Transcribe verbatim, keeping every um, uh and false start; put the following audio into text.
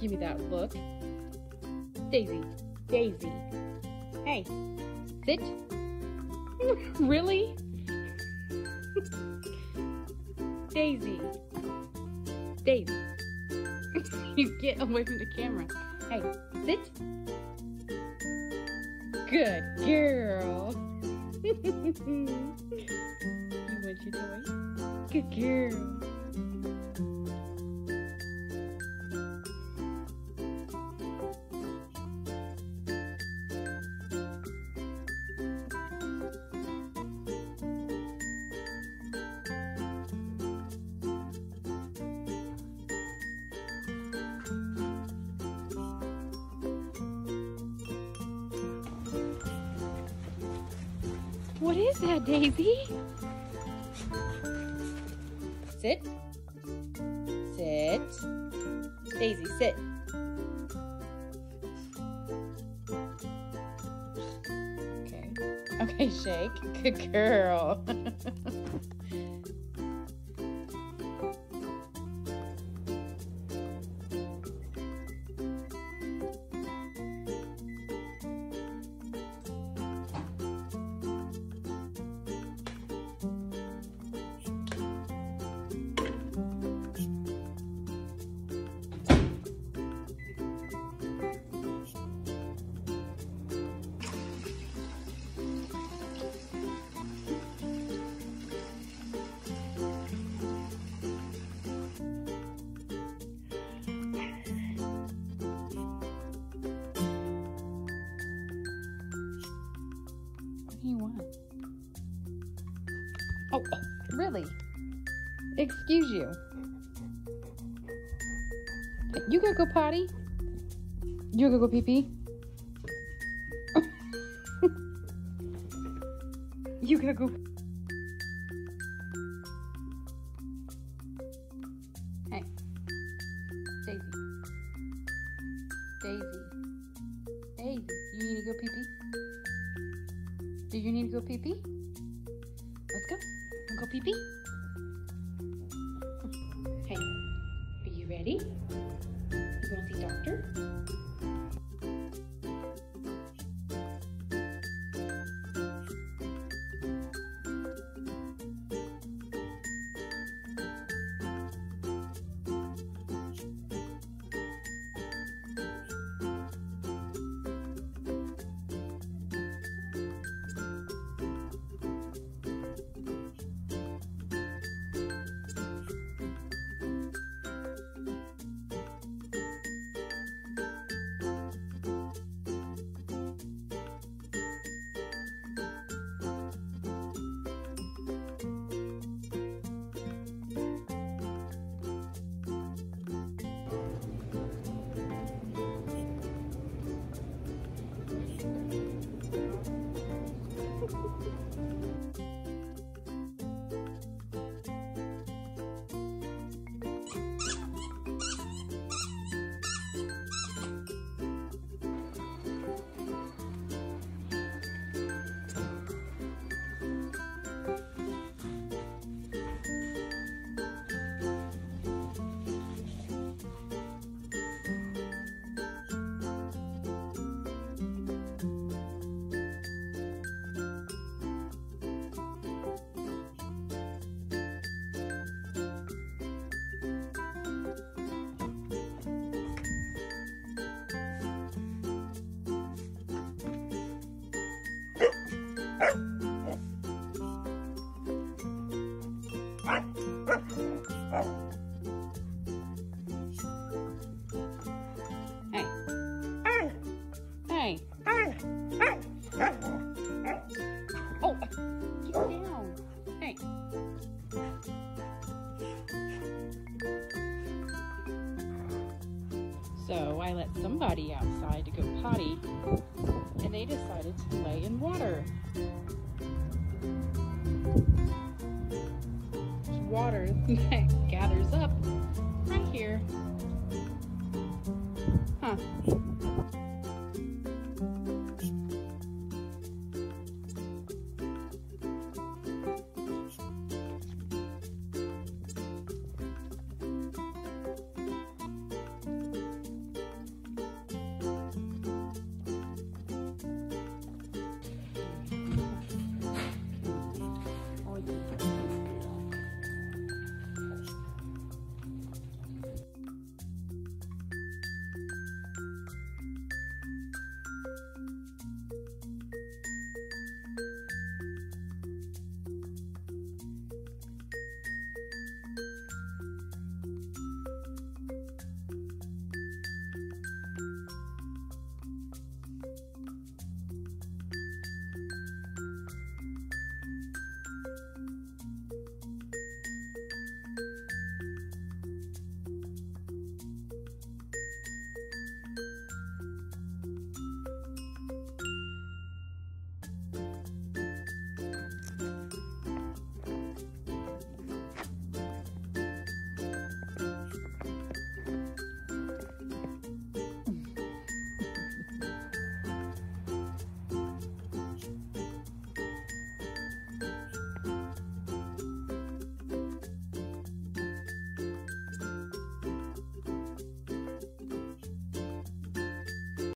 give me that look. Daisy, Daisy. Hey, sit. Really? Daisy, Daisy. You get away from the camera. Hey, sit. Good girl. You want your toy? Good girl. What is that, Daisy? Sit. Sit. Daisy, sit. Okay. Okay, shake. Good girl. What do you want? Oh, really? Excuse you. You gotta go potty? You gotta go pee pee? You gotta go. Hey, Daisy. Daisy. Daisy, you need to go pee pee? Do you need to go pee pee? Let's go. Wanna go pee pee? Hey, are you ready? You wanna see doctor? Hey. Hey. Oh, get down. Hey. So I let somebody outside to go potty, and they decided to play in water. Water that gathers up